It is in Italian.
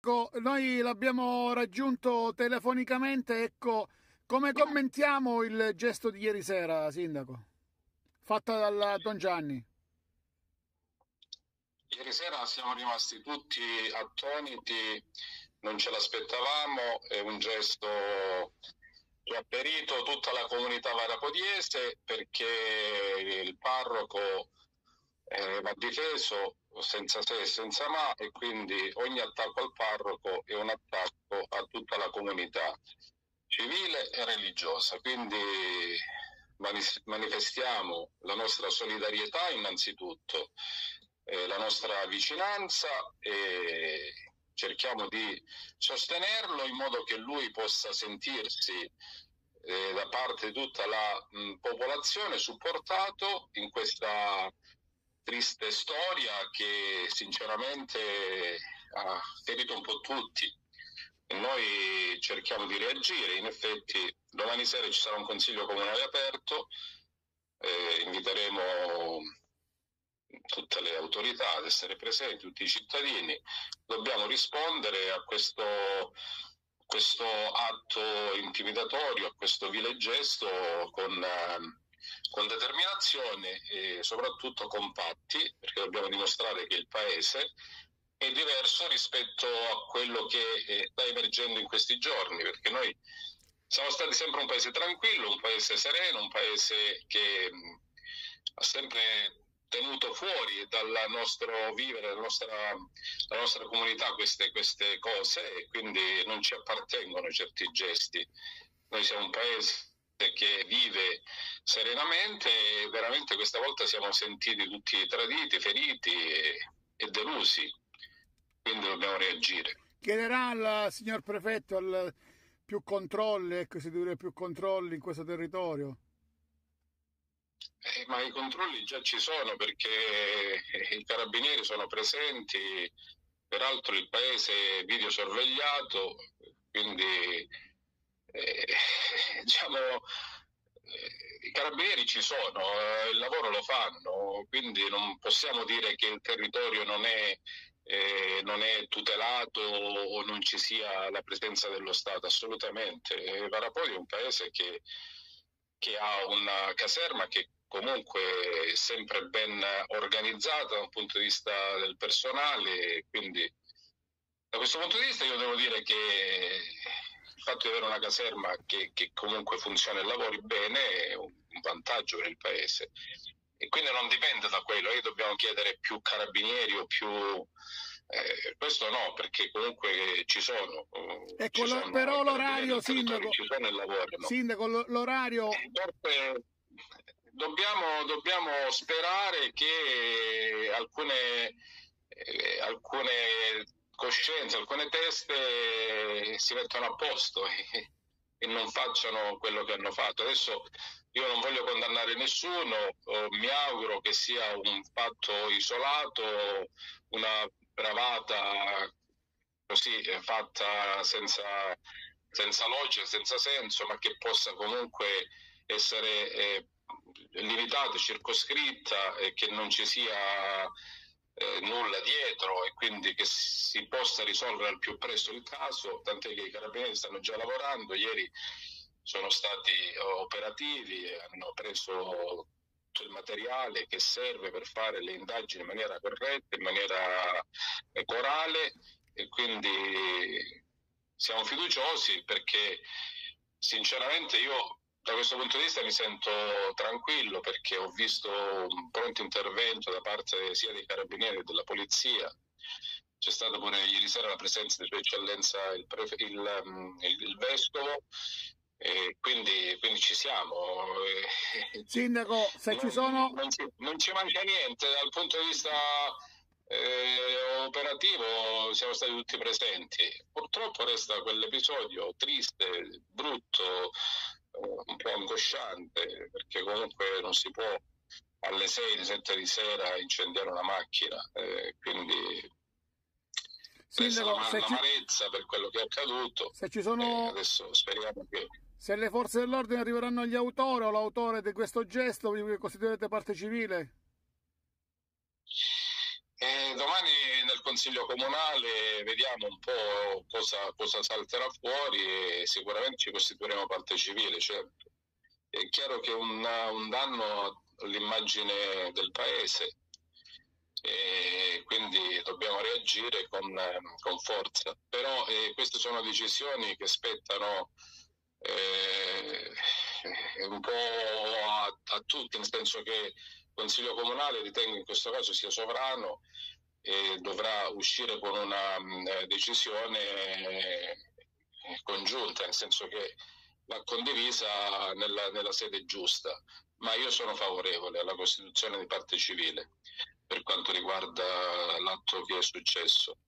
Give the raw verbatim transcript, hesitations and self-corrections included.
Sindaco, noi l'abbiamo raggiunto telefonicamente, ecco, come commentiamo il gesto di ieri sera, Sindaco, fatto dal Don Gianni? Ieri sera siamo rimasti tutti attoniti, non ce l'aspettavamo, è un gesto che ha ferito tutta la comunità varapodiese, perché il parroco eh, va difeso senza se e senza ma, e quindi ogni attacco al parroco è un attacco a tutta la comunità civile e religiosa. Quindi manifestiamo la nostra solidarietà innanzitutto, eh, la nostra vicinanza, e cerchiamo di sostenerlo in modo che lui possa sentirsi eh, da parte di tutta la mh, popolazione supportato in questa triste storia che sinceramente ha ferito un po' tutti, e noi cerchiamo di reagire. In effetti domani sera ci sarà un consiglio comunale aperto, eh, inviteremo tutte le autorità ad essere presenti, tutti i cittadini. Dobbiamo rispondere a questo, questo atto intimidatorio, a questo vile gesto con, eh, con determinazione e soprattutto compatti, perché dobbiamo dimostrare che il Paese è diverso rispetto a quello che eh, sta emergendo in questi giorni, perché noi siamo stati sempre un paese tranquillo, un paese sereno, un paese che mh, ha sempre tenuto fuori dal nostro vivere, dalla nostra, dalla nostra comunità queste, queste cose, e quindi non ci appartengono certi gesti. Noi siamo un paese che vive serenamente, e veramente questa volta siamo sentiti tutti traditi, feriti e, e delusi, quindi dobbiamo reagire. Chiederà al signor prefetto al più controlli, ecco, si dovrebbe più controlli in questo territorio. Eh, ma i controlli già ci sono, perché i carabinieri sono presenti, peraltro il paese è videosorvegliato, quindi eh, diciamo eh, i carabinieri ci sono, eh, il lavoro lo fanno, quindi non possiamo dire che il territorio non è, eh, non è tutelato o non ci sia la presenza dello Stato, assolutamente. Varapodi è un paese che che ha una caserma che comunque è sempre ben organizzata da un punto di vista del personale, quindi da questo punto di vista io devo dire che il fatto di avere una caserma che, che comunque funziona e lavori bene è un vantaggio per il paese, e quindi non dipende da quello, noi dobbiamo chiedere più carabinieri o più... Eh, questo no, perché comunque ci sono. Ecco, ci sono però l'orario, Sindaco, ci sono e lavorano. Sindaco, l'orario... Eh, dobbiamo, dobbiamo sperare che alcune, eh, alcune coscienze, alcune teste si mettano a posto e, e non facciano quello che hanno fatto. Adesso io non voglio condannare nessuno, oh, mi auguro che sia un fatto isolato, una bravata così fatta senza, senza logica, senza senso, ma che possa comunque essere eh, limitata, circoscritta, e che non ci sia eh, nulla dietro, e quindi che si possa risolvere al più presto il caso, tant'è che i carabinieri stanno già lavorando. Ieri sono stati operativi e hanno preso il materiale che serve per fare le indagini in maniera corretta, in maniera corale, e quindi siamo fiduciosi, perché sinceramente io da questo punto di vista mi sento tranquillo, perché ho visto un pronto intervento da parte sia dei carabinieri che della polizia. C'è stata pure ieri sera la presenza di Sua Eccellenza il, prefe- il, il, il Vescovo, e quindi, quindi ci siamo. Sindaco, se non, ci sono... Non ci, non ci manca niente dal punto di vista eh, operativo, siamo stati tutti presenti. Purtroppo resta quell'episodio triste, brutto, un po' angosciante, perché comunque non si può alle sei, sette di sera incendiare una macchina, eh, quindi Sindaco, resta l'amarezza ci... per quello che è accaduto. Se ci sono... eh, adesso speriamo che... Se le forze dell'ordine arriveranno agli autori o l'autore di questo gesto, vi costituirete parte civile? E domani nel Consiglio Comunale vediamo un po' cosa, cosa salterà fuori e sicuramente ci costituiremo parte civile, certo. È chiaro che un, un danno all'immagine del Paese e quindi dobbiamo reagire con, con forza. Però eh, queste sono decisioni che spettano eh, un po' a, a tutti, nel senso che il Consiglio Comunale ritengo in questo caso sia sovrano e dovrà uscire con una mh, decisione eh, congiunta, nel senso che va condivisa nella, nella sede giusta, ma io sono favorevole alla costituzione di parte civile per quanto riguarda l'atto che è successo.